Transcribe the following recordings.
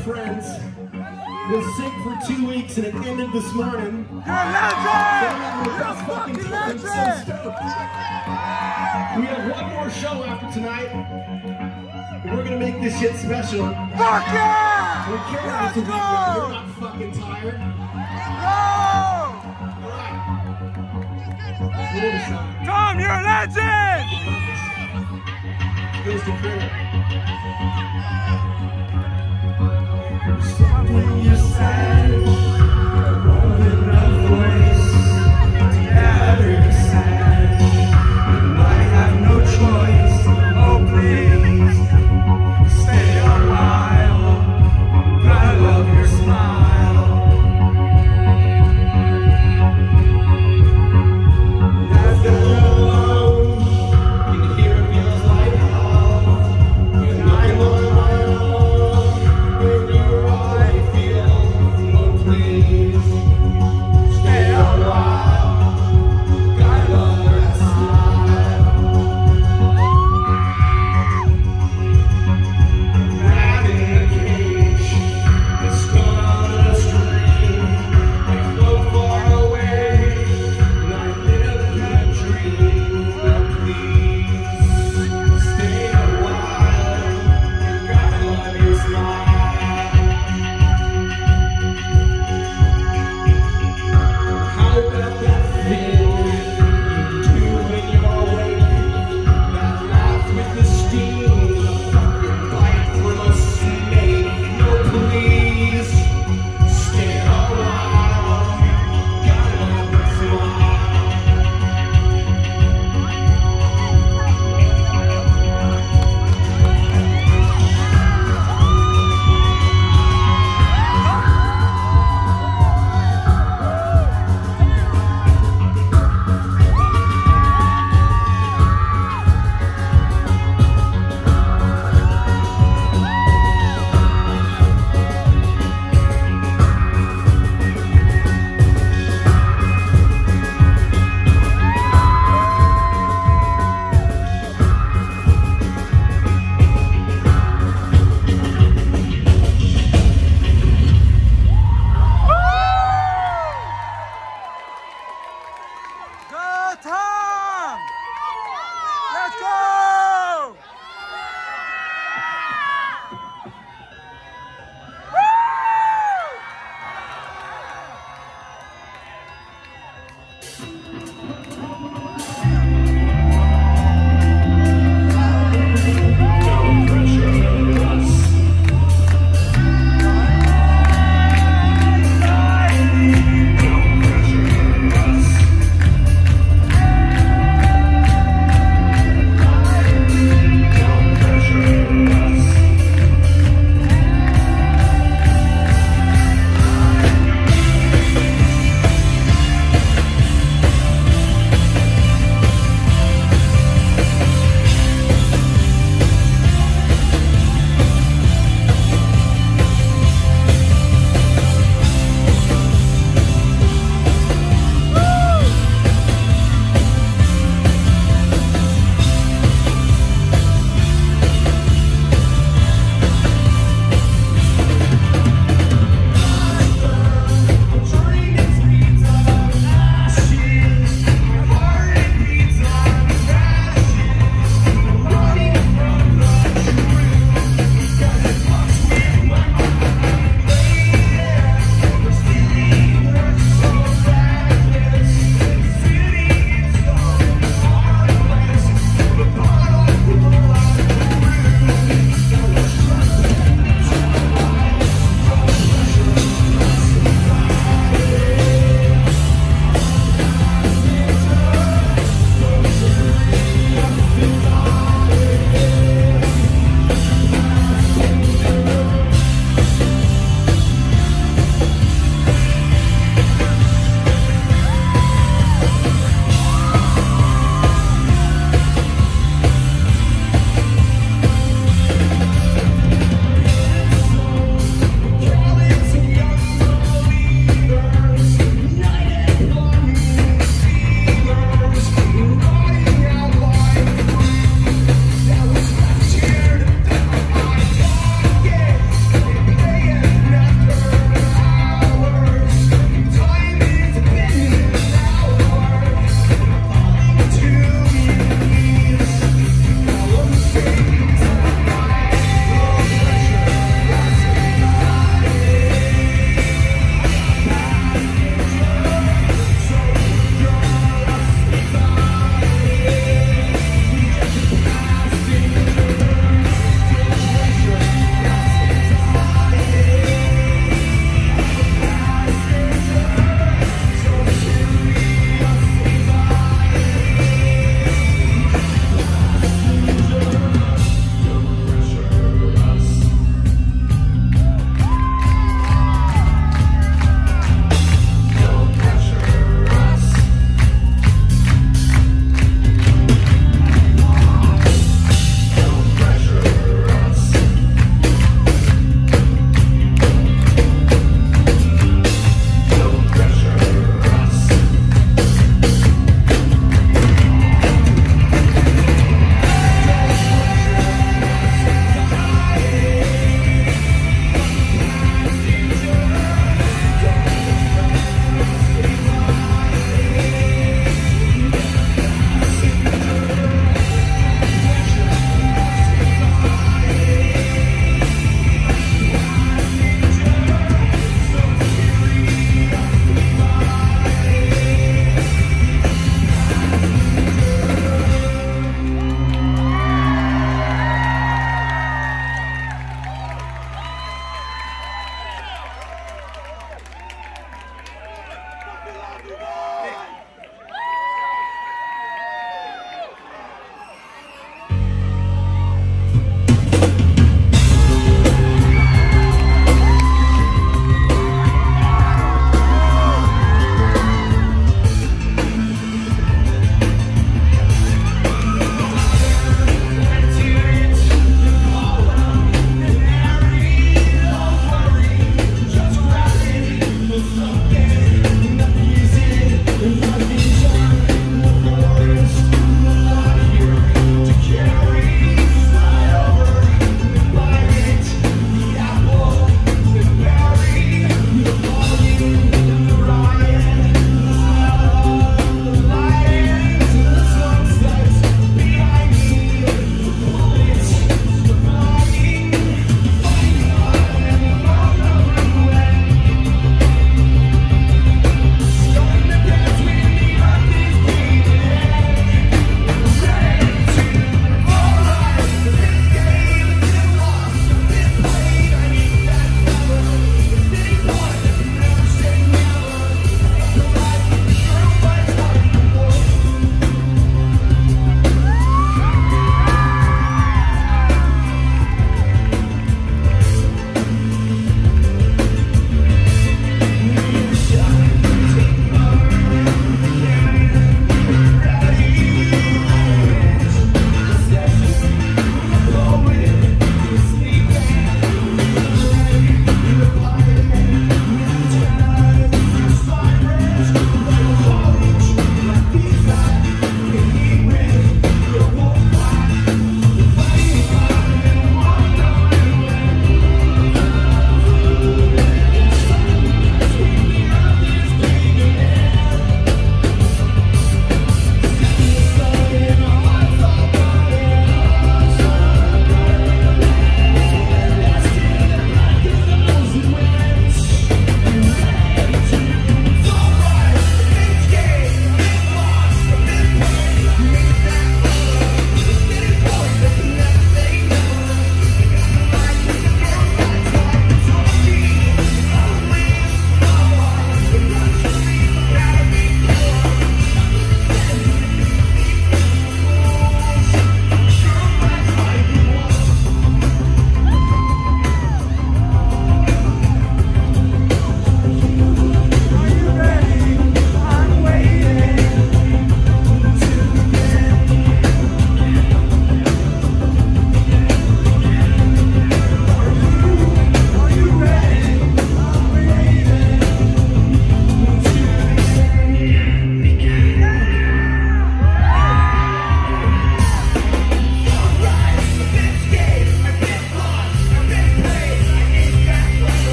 friends. Was sick for 2 weeks and it ended this morning. You're a legend! You're a fucking legend! We have one more show after tonight. We're gonna make this shit special. Fuck yeah! We care Let's it's a go! weekend. You're not fucking tired. Go! Alright. Tom, you're a legend! Goes to Critter. Something you said, more than a voice. Together sad, and I have no choice. Oh please, stay a while. I love your smile. After alone, you can hear it feels like home. When I'm alone.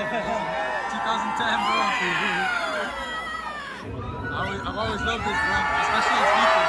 2010, bro. I've always loved this, bro, especially as people.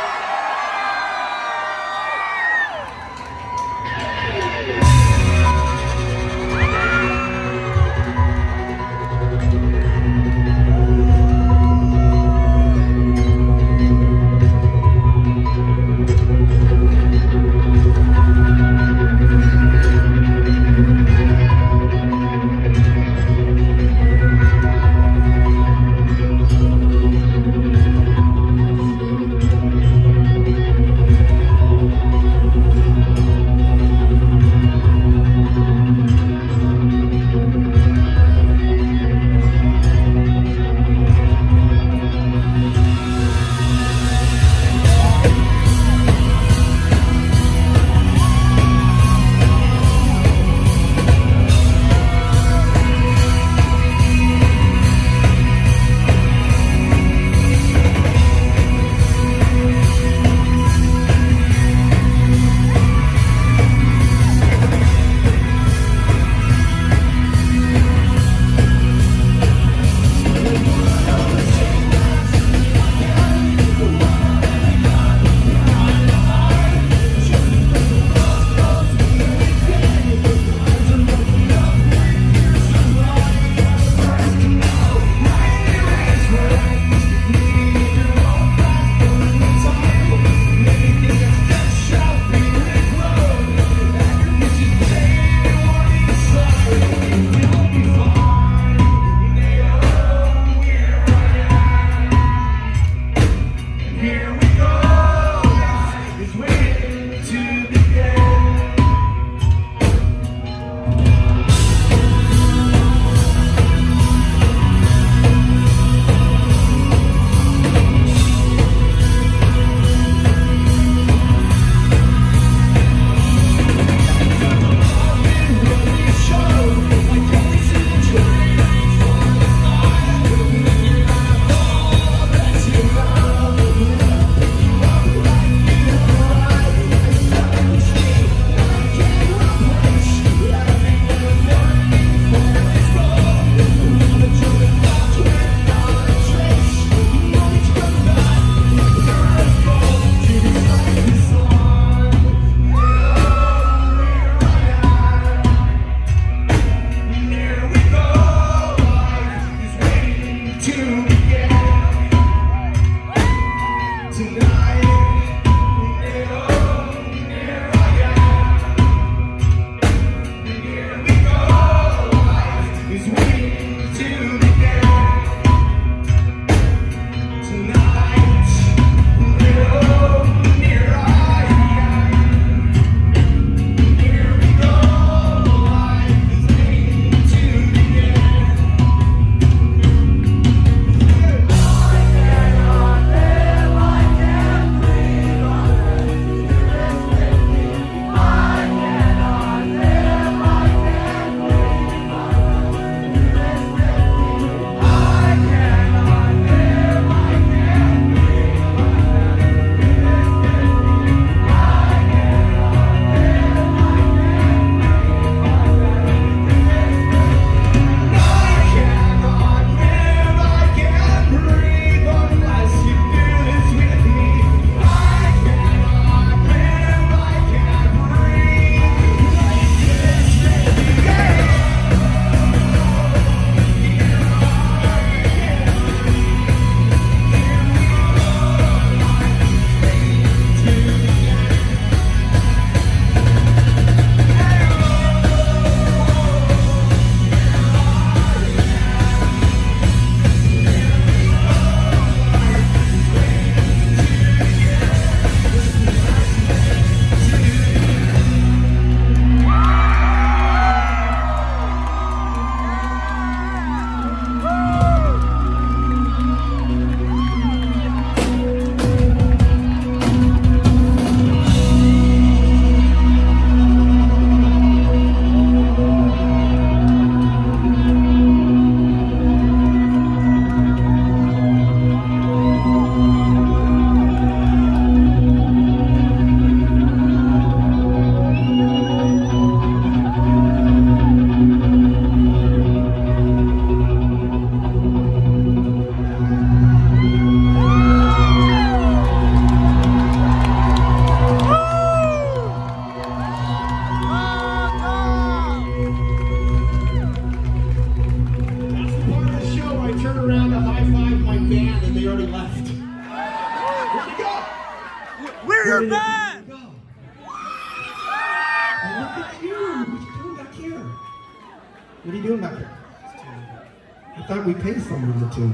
What are you doing back there? I thought we paid someone on the tune.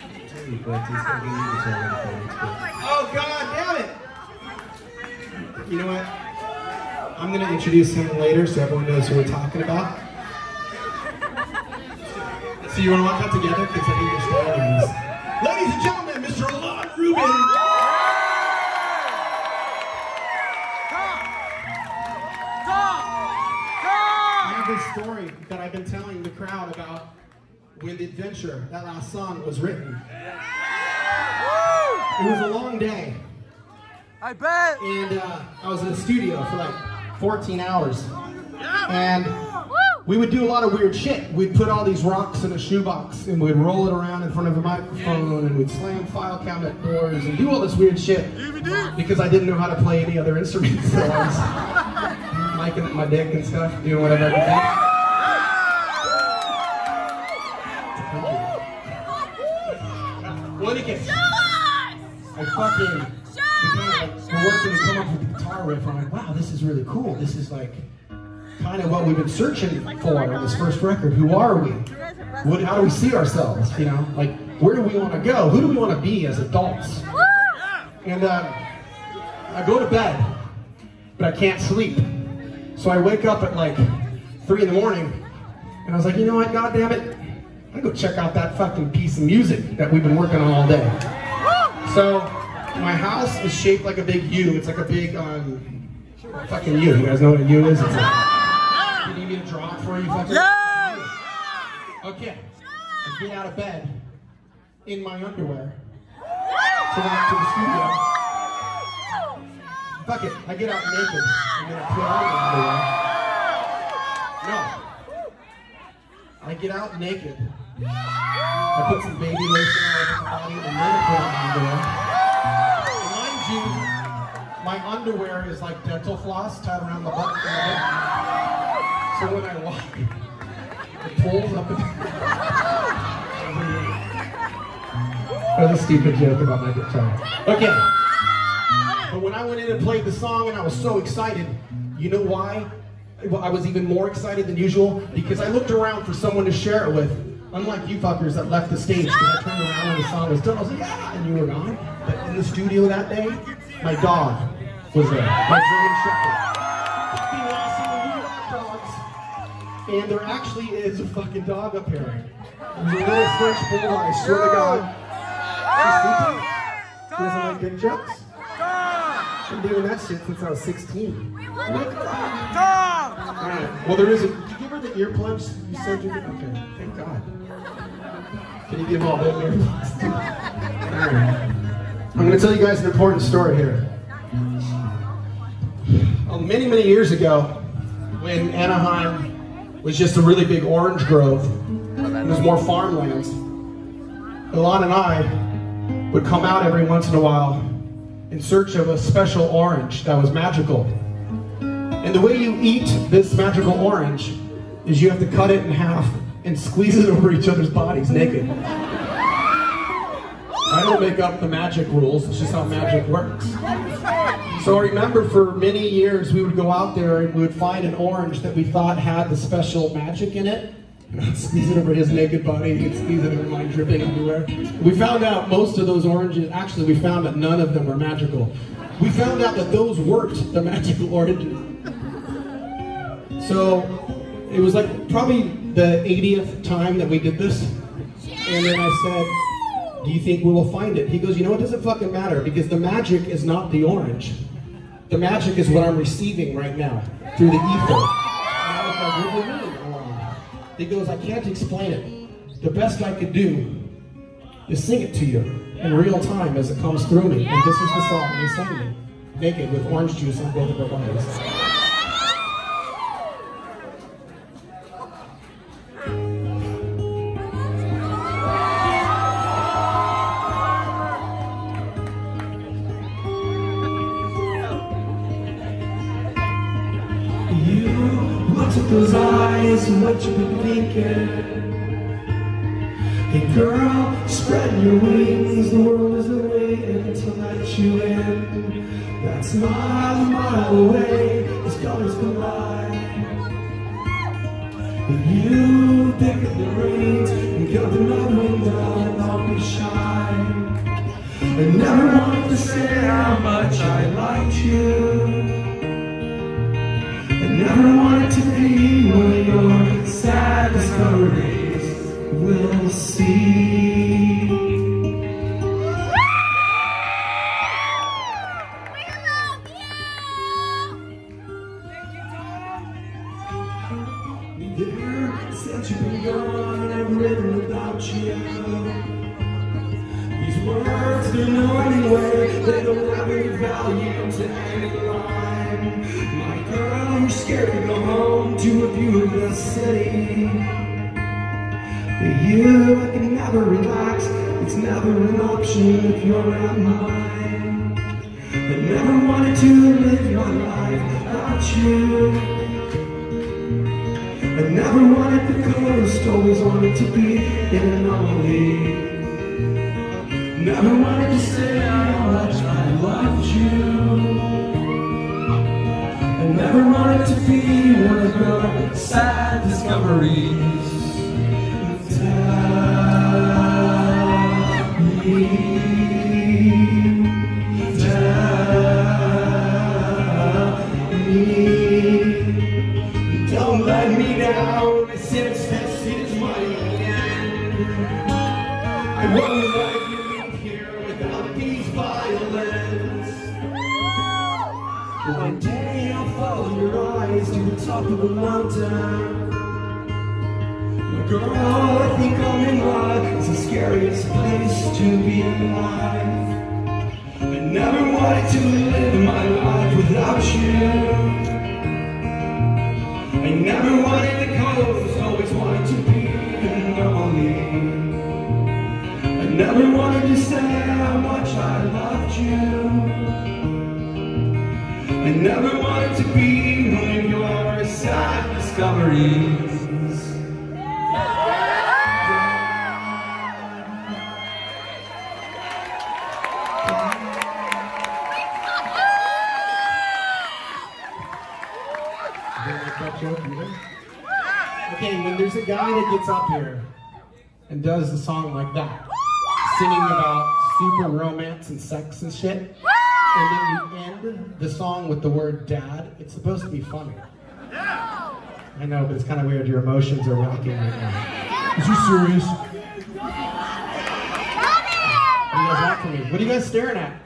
Oh, God damn it! You know what? I'm going to introduce him later so everyone knows who we're talking about. So you want to walk out together? Because I think you're standing this. Ladies and gentlemen, Mr. Alon Rubin. I have this story that I've been telling the crowd about when The Adventure, that last song, was written. It was a long day. I bet. And I was in the studio for like 14 hours. And we would do a lot of weird shit. We'd put all these rocks in a shoebox and we'd roll it around in front of a microphone and we'd slam file cabinet doors and do all this weird shit because I didn't know how to play any other instruments. So I was micing my dick and stuff, doing whatever I could do. When it gets, I fucking, we're working to come up with the guitar riff. I'm like, wow, this is really cool. This is like kind of what we've been searching for on this first record. Who are we? How do we see ourselves? You know, like, where do we want to go? Who do we want to be as adults? And I go to bed, but I can't sleep. So I wake up at like 3 in the morning, and I was like, you know what, God damn it, I'm gonna go check out that fucking piece of music that we've been working on all day. So my house is shaped like a big U. It's like a big fucking U. You guys know what a U is? It's like, you need me to draw it for you? Fucking? Yes! Okay. I get out of bed in my underwear to walk to the studio. Fuck it. I get out naked and then I put on the underwear. No. I get out naked. I put some baby lotion all over my body and then I put on the underwear. And mind you, my underwear is like dental floss tied around the butt. So when I walk, it pulls up. That was a stupid joke about my guitar. Okay. But when I went in and played the song and I was so excited, you know why? I was even more excited than usual because I looked around for someone to share it with. Unlike you fuckers that left the stage because I turned around when the song was done. I was like, yeah, and you were gone. But in the studio that day, my dog was there. My German Shepherd. And there actually is a fucking dog up here. There's a little French bulldog, I swear to God. She's sleeping. She doesn't like good jokes. I've been doing that shit since I was 16. Alright, well there is a, did you give her the earplugs? You said you did? Okay, thank God. Can you give all them earplugs too? Alright. I'm going to tell you guys an important story here. Many, many years ago, when Anaheim was just a really big orange grove, and there's more farmlands, Alon and I would come out every once in a while in search of a special orange that was magical. And the way you eat this magical orange is you have to cut it in half and squeeze it over each other's bodies naked. I don't make up the magic rules, it's just how magic works. So I remember for many years we would go out there and we would find an orange that we thought had the special magic in it. And I'd squeeze it over his naked body, he'd squeeze it over my dripping underwear. We found out most of those oranges, actually we found that none of them were magical. We found out that those weren't the magical oranges. So it was like probably the 80th time that we did this. And then I said, do you think we will find it? He goes, you know, it doesn't fucking matter because the magic is not the orange. The magic is what I'm receiving right now through the ether. And I was like, what do you mean? He goes, I can't explain it. The best I could do is sing it to you in real time as it comes through me. And this is the song he sang me, naked with orange juice on both of our bodies. Those eyes and what you've been thinking. Hey girl, spread your wings, the world isn't waiting to let you in. That's miles and miles away, as colors collide. And you thick of the rains and come to my window and I'll be shy. I never wanted to say how much I liked you. I never wanted to be one of your sad discoveries. We'll see. Since you've been gone, I've written about you. These words, they're no anyway, they don't have any value to any line. My girl, you're scared to go home to a viewless city. But you, I can never relax, it's never an option if you're not mine. I never wanted to live your life without you. I never wanted the coast, always wanted to be in an only. Never wanted to say how much I loved you. I never wanted to be one of your sad discoveries. Don't let me down, since this is my end. I won't let you leave here without these violins. One day I'll follow your eyes to the top of a mountain. My girl, I think I'm in love. It's the scariest place to be alive. I never wanted to live my life without you. I never wanted the coast, always wanted to be in lonely. I never wanted to say how much I loved you. I never wanted to be one of your sad discoveries. Okay, when there's a guy that gets up here and does the song like that, singing about super romance and sex and shit, and then you end the song with the word dad, it's supposed to be funny. I know, but it's kind of weird. Your emotions are rocking right now. Is you serious? What do you guys want from me? What are you guys staring at?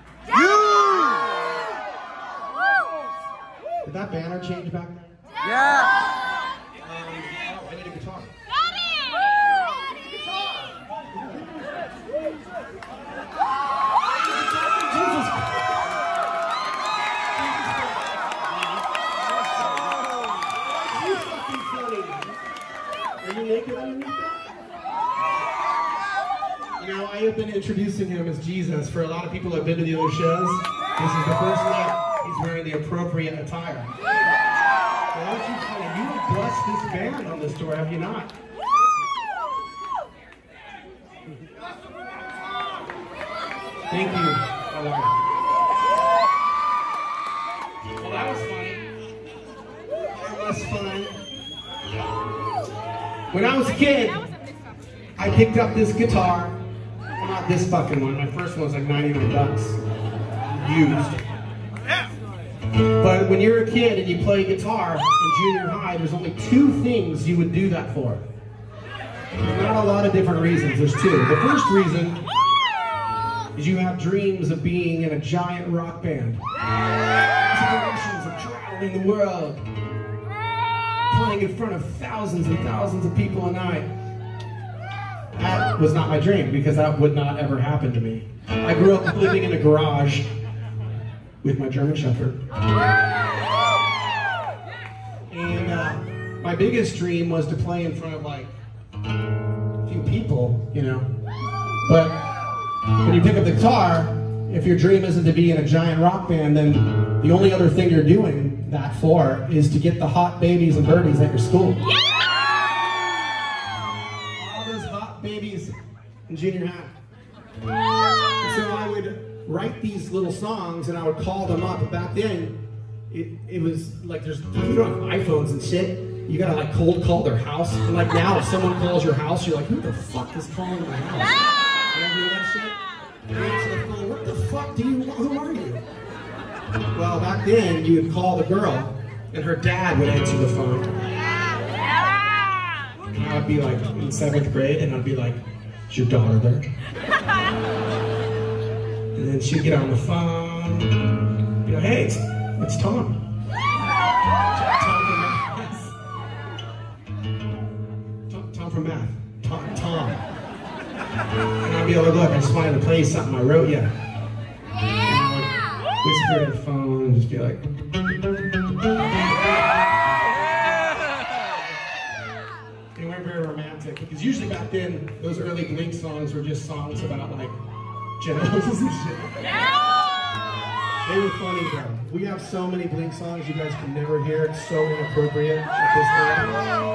Did that banner change back there? Yeah! I need a guitar. Jesus. You fucking funny. Are you naked underneath that? You know, I have been introducing him as Jesus. For a lot of people who have been to the other shows, this is the first night he's wearing the appropriate attire. Why don't you tell him? You have blessed this band on this tour, have you not? Thank you. I love it. Well, that was funny. That was fun. When I was a kid, I picked up this guitar. Well, not this fucking one. My first one was like 99 bucks. Used. But when you're a kid and you play guitar in junior high, there's only two things you would do that for. There's not a lot of different reasons, there's two. The first reason is you have dreams of being in a giant rock band. Aspirations of traveling the world. Playing in front of thousands and thousands of people a night. That was not my dream, because that would not ever happen to me. I grew up living in a garage with my German Shepherd. And my biggest dream was to play in front of like a few people, you know. But when you pick up the guitar, if your dream isn't to be in a giant rock band, then the only other thing you're doing that for is to get the hot babies and birdies at your school. All those hot babies in junior high. And so I would write these little songs and I would call them up. Back then, it was like, you don't have iPhones and shit. you gotta like cold call their house. And like now, if someone calls your house, you're like, who the fuck is calling my house? You ever hear that shit? You answer the phone, what the fuck do you want? Who are you? Well, back then, you would call the girl, and her dad would answer the phone. And I'd be like in 7th grade, and I'd be like, is your daughter there? And then she'd get on the phone, be like, hey, it's Tom. Tom from math. Tom. And I'd be like, look, I just wanted to play you something I wrote you. Whisper in the phone and just be like, they weren't very romantic because usually back then those early Blink songs were just songs about like genitals and shit. They were funny though. We have so many Blink songs you guys can never hear. It's so inappropriate at this time.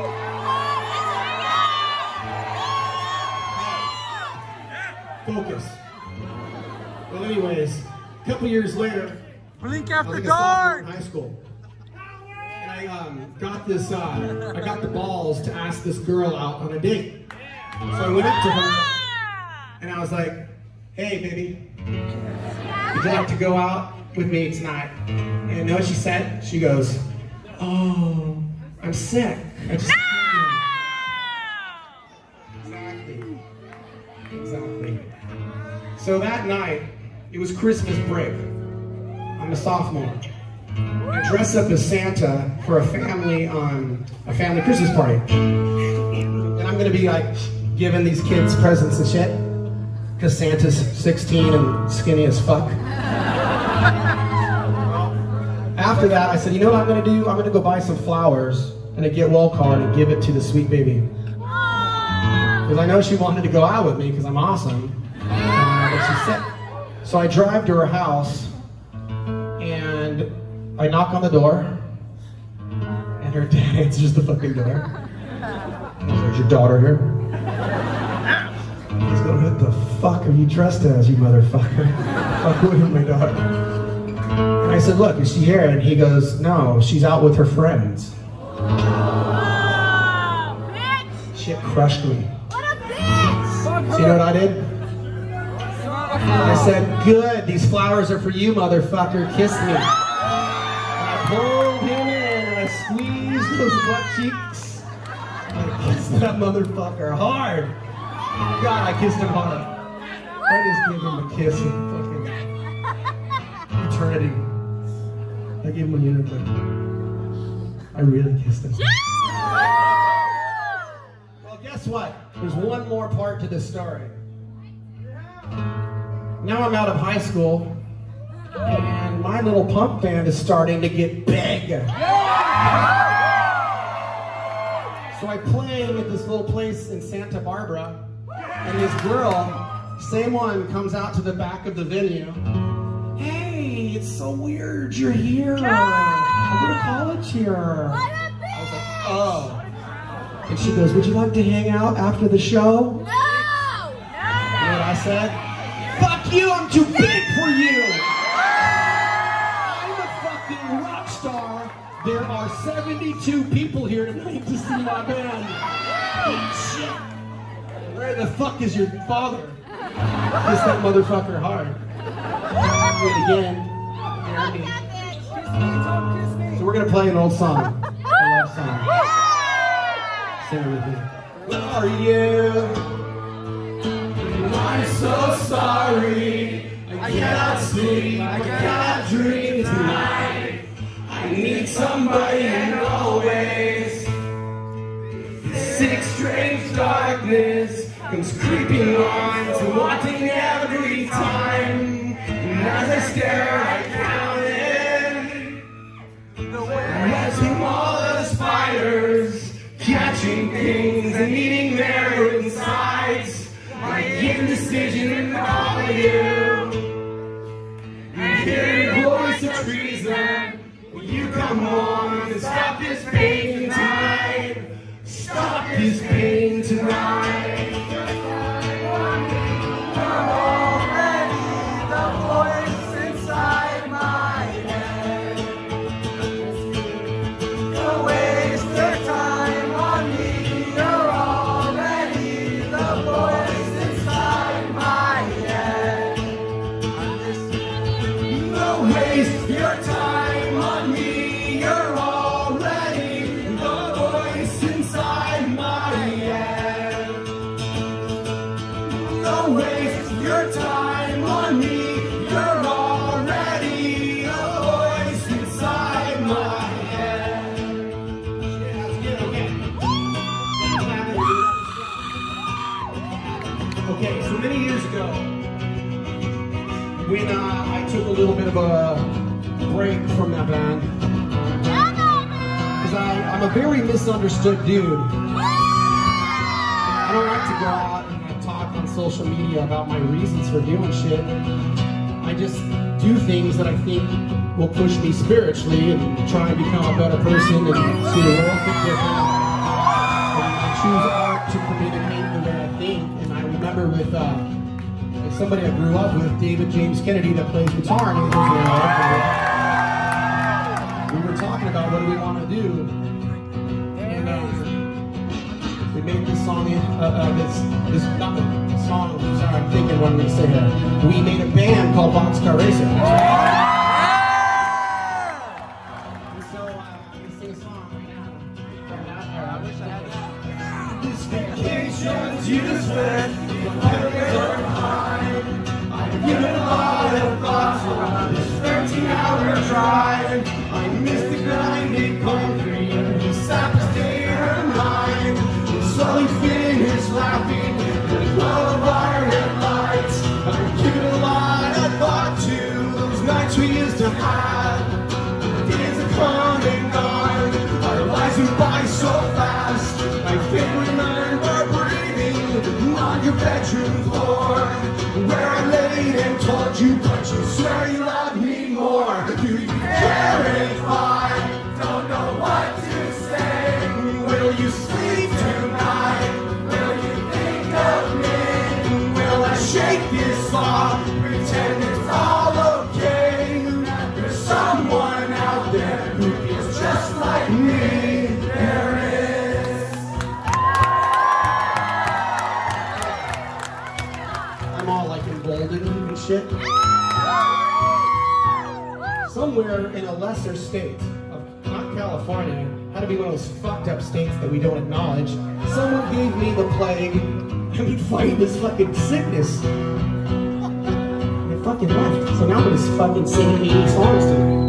Focus. Well, anyways. A couple years later, Blink I after was like a sophomore in dark. high school, and I got this. I got the balls to ask this girl out on a date. So I went up to her, and I was like, "Hey, baby, would you like to go out with me tonight?" And you know what she said? She goes, "Oh, I'm sick. I just." Exactly. So that night. It was Christmas break. I'm a sophomore. I dress up as Santa for a family Christmas party. And I'm gonna be like giving these kids presents and shit. Cause Santa's 16 and skinny as fuck. After that, I said, you know what I'm gonna do? I'm gonna go buy some flowers and a get well card and give it to the sweet baby. Cause I know she wanted to go out with me cause I'm awesome. But she's sick. So I drive to her house, and I knock on the door, and her dad answers the fucking door. Is your daughter here? He's going, what the fuck are you dressed as, you motherfucker? Fuck with my daughter. And I said, look, is she here? And he goes, no, she's out with her friends. Shit crushed me. What a bitch! So you know what I did? I said, good, these flowers are for you, motherfucker, kiss me. And I pulled him in and I squeezed those butt cheeks. And I kissed that motherfucker hard. God, I kissed him hard. I just gave him a kiss in fucking eternity. I gave him a unicorn. I really kissed him. Well, guess what? There's one more part to this story. Now I'm out of high school, and my little punk band is starting to get big. So I play at this little place in Santa Barbara, and this girl, same one, comes out to the back of the venue. Hey, it's so weird you're here. I go to college here. I was like, oh. And she goes, would you like to hang out after the show? No! You know what I said? Fuck you, I'm too big for you! I'm a fucking rock star. There are 72 people here tonight to see my band. Shit. Where the fuck is your father? Kiss that motherfucker hard. Do it again. So we're gonna play an old song. A love song. Sing it with me. Where are you? I'm so sorry. I cannot sleep. I cannot dream tonight. I need somebody and always. This sick, strange darkness comes creeping on, to wanting every time. And as I stare, I count it. Watching all the spiders, catching things and eating their insides. My indecision and all of you. And hear your voice of treason. Will you come home and stop this pain tonight? Stop this pain tonight. Already the voice inside my head. Don't waste your time. your time on me. You're already a voice inside my head. Okay, so many years ago, when I took a little bit of a break from that band, because I'm a very misunderstood dude. I don't like to go out and talk on social media about my reasons for doing shit. I just do things that I think will push me spiritually and try and become a better person and see the world a bit different. And I choose art to communicate the way I think. And I remember with somebody I grew up with, David James Kennedy, that plays guitar in Angels and Airwaves. We were talking about what do we want to do. And we made this song, this not the song, sorry, I'm thinking what I'm going to say here. We made a band called Boxcar Racer. And so I'm going to sing a song right now. I wish I had that. This vacation's useless. I've given a lot of thought to this 13-hour drive. I miss the grinding concrete, the sappers day her mind. Slowly finish laughing in the glow of our headlights. I've given a lot of thought to those nights we used to have. The days are come and gone, our lives went by so fast. I think we learned our breathing on your bedroom floor, where I laid and told you, but you swear you love me more. Do you care if I don't know what to say? Will you sleep tonight? Will you think of me? Will I shake this off? Pretend it's all okay? There's someone out there who feels just like me. There is. I'm all like emboldened and shit. Somewhere in a lesser state of not California, had to be one of those fucked up states that we don't acknowledge. Someone gave me the plague and we fight this fucking sickness. They fucking left. So now I'm just fucking singing 80 songs to them.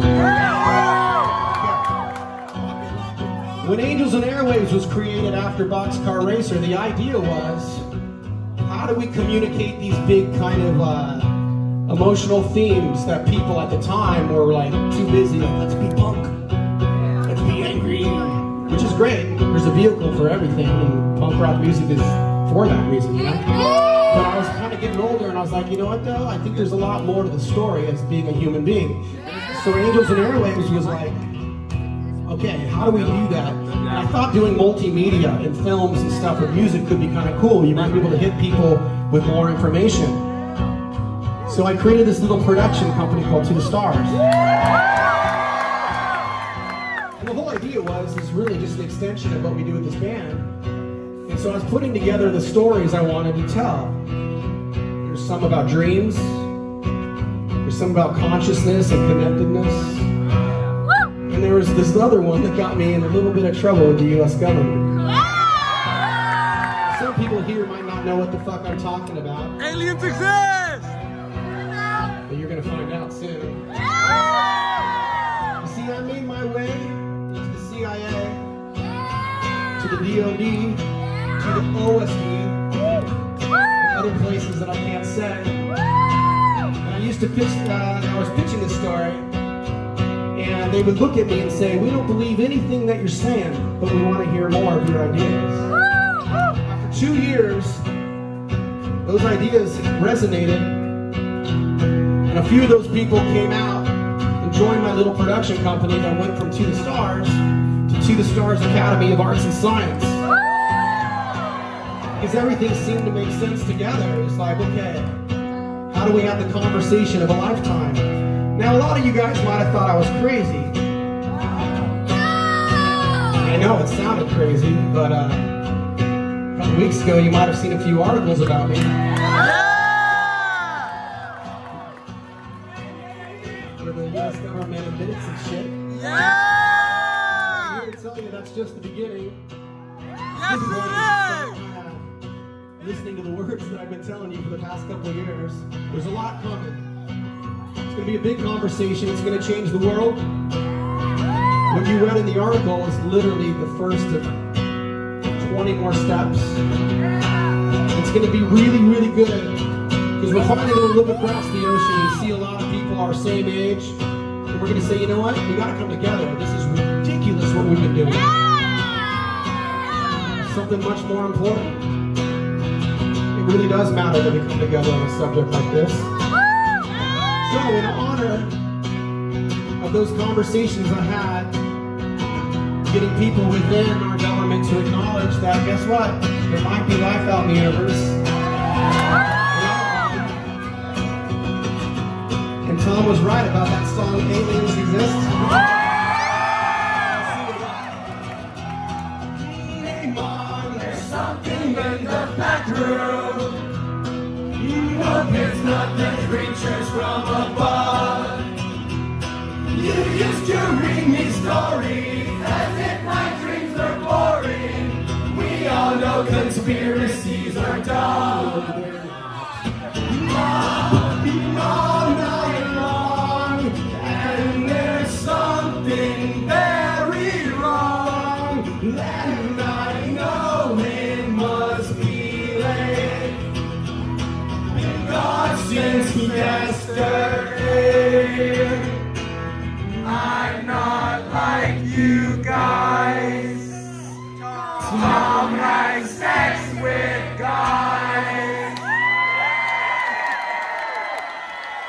When Angels and Airwaves was created after Boxcar Racer, the idea was, how do we communicate these big kind of emotional themes that people at the time were like too busy, like, let's be punk, let's be angry, which is great. There's a vehicle for everything, and punk rock music is for that reason, you know? But I was kind of getting older, and I was like, you know what though? I think there's a lot more to the story as being a human being. So Angels and Airwaves was like, okay, how do we do that? And I thought doing multimedia and films and stuff with music could be kind of cool. You might be able to hit people with more information. So I created this little production company called To The Stars. And the whole idea is really just an extension of what we do with this band. And so I was putting together the stories I wanted to tell. There's some about dreams. There's some about consciousness and connectedness. And there was this other one that got me in a little bit of trouble with the U.S. government. Some people here might not know what the fuck I'm talking about. Aliens exist! But you're gonna find out soon. You see, I made my way to the CIA, to the DOD, to the OSD, and other places that I can't say. And I used to pitch, I was pitching this story, and they would look at me and say, we don't believe anything that you're saying, but we want to hear more of your ideas. After 2 years, those ideas resonated, and a few of those people came out and joined my little production company that went from To The Stars to The Stars Academy of Arts and Science. Because everything seemed to make sense together. It's like, okay, how do we have the conversation of a lifetime? Now, a lot of you guys might have thought I was crazy. I know it sounded crazy, but a couple weeks ago you might have seen a few articles about me. Where the U.S. government admits and shit. I'm here to tell you that's just the beginning. Yes, it is! listening to the words that I've been telling you for the past couple of years. There's a lot coming. It's going to be a big conversation. It's going to change the world. What you read in the article is literally the first of 20 more steps. It's going to be really, really good because we're finding when we look across the ocean, we see a lot of people our same age, and we're going to say, you know what? We got to come together. This is ridiculous what we've been doing. Something much more important. It really does matter that we come together on a subject like this. So, in honor of those conversations I had, getting people within our government to acknowledge that, guess what? There might be life out in the universe. And Tom was right about that song, Aliens Exist. There's something in the back room. Hope it's not the creatures from above. You used to read me stories as if my dreams are boring. We all know conspiracies are dumb. All night long, and there's something very wrong. And I know it must be late. God since yesterday. I'm not like you guys. Tom has sex with guys.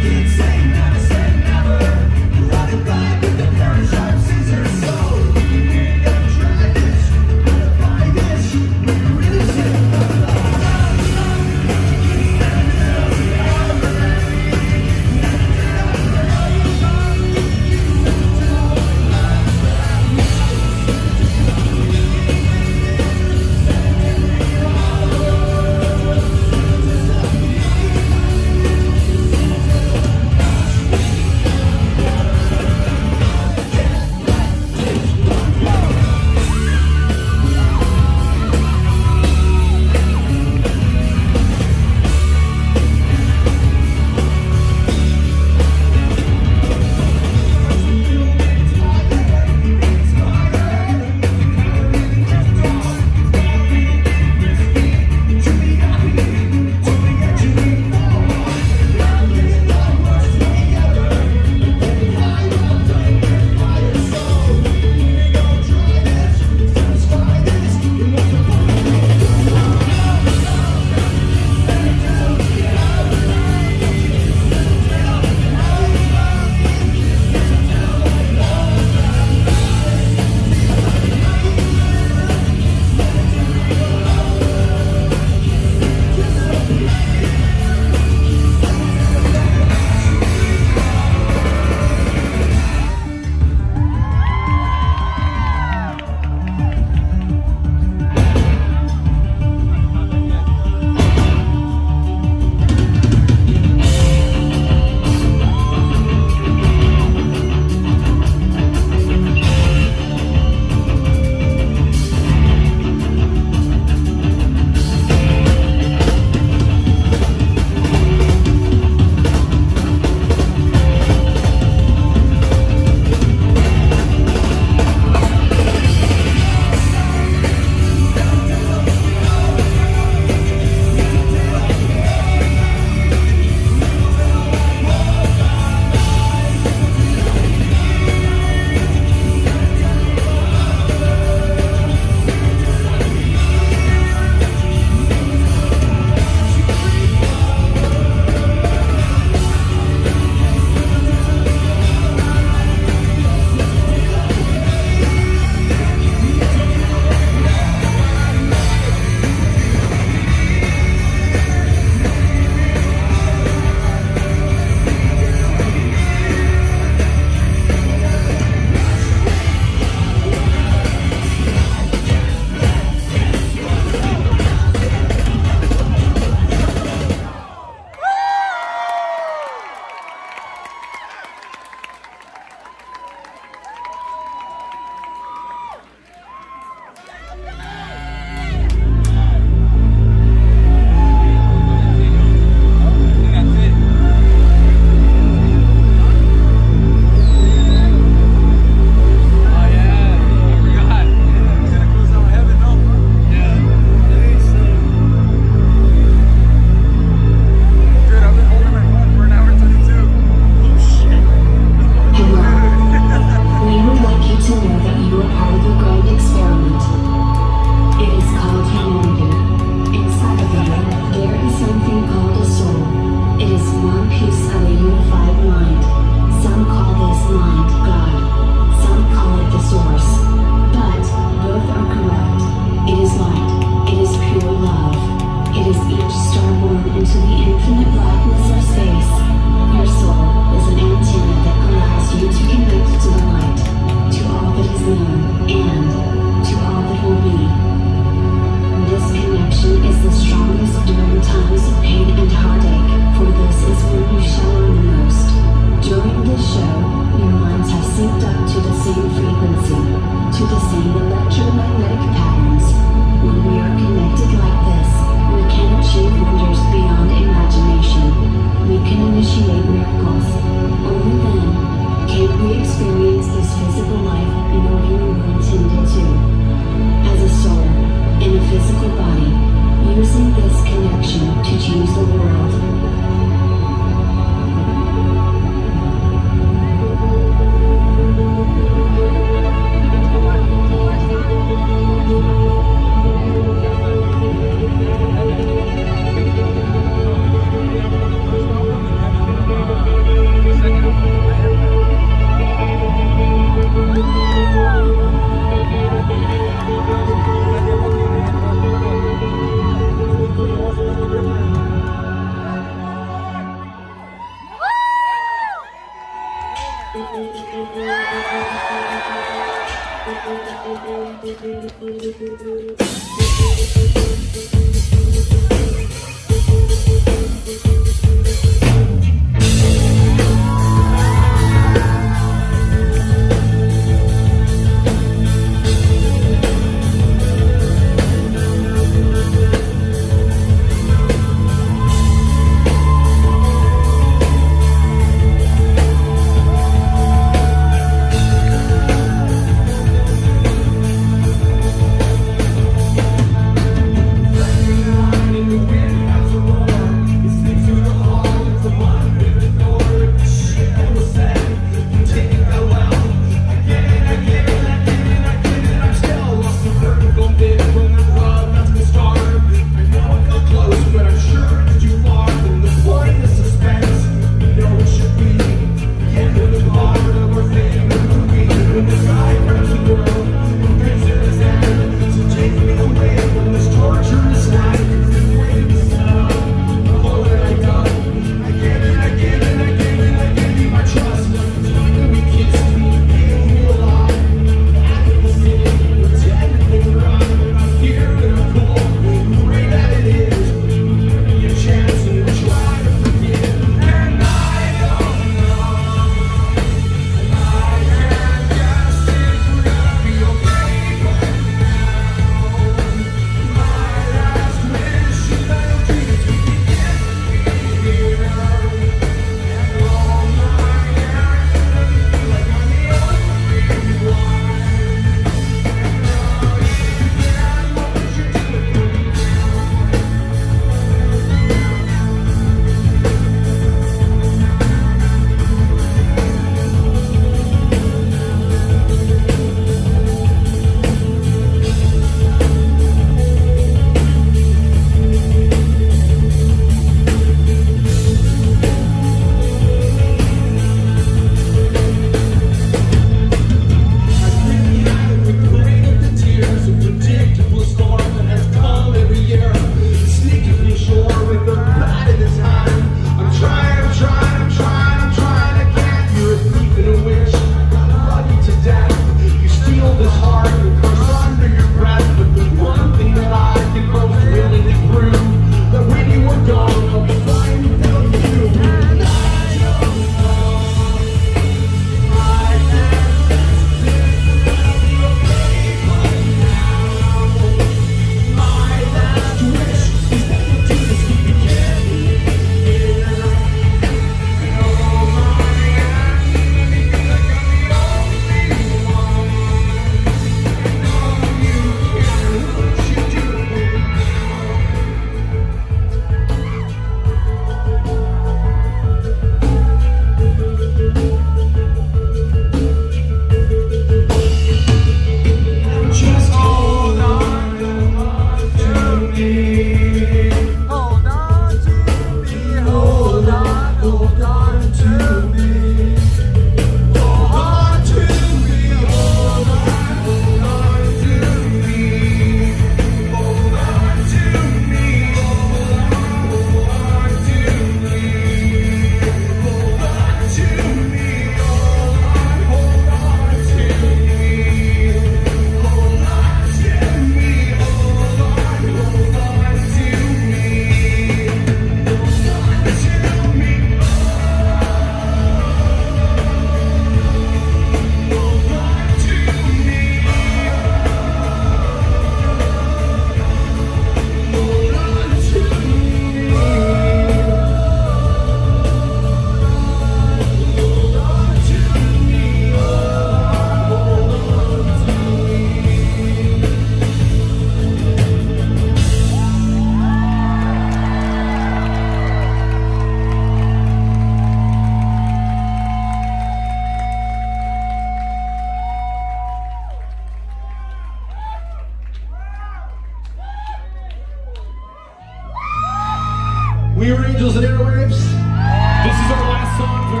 We are Angels and Airwaves. This is our last song for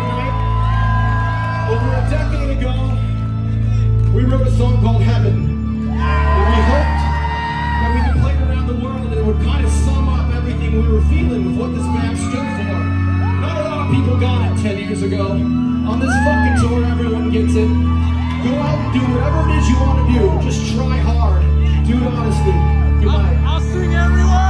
tonight. Over a decade ago, we wrote a song called Heaven. And we hoped that we could play it around the world and it would kind of sum up everything we were feeling with what this band stood for. Not a lot of people got it 10 years ago. On this fucking tour, That's it. Go out and do whatever it is you want to do. Just try hard. Do it honestly. Good night. I'll sing everyone.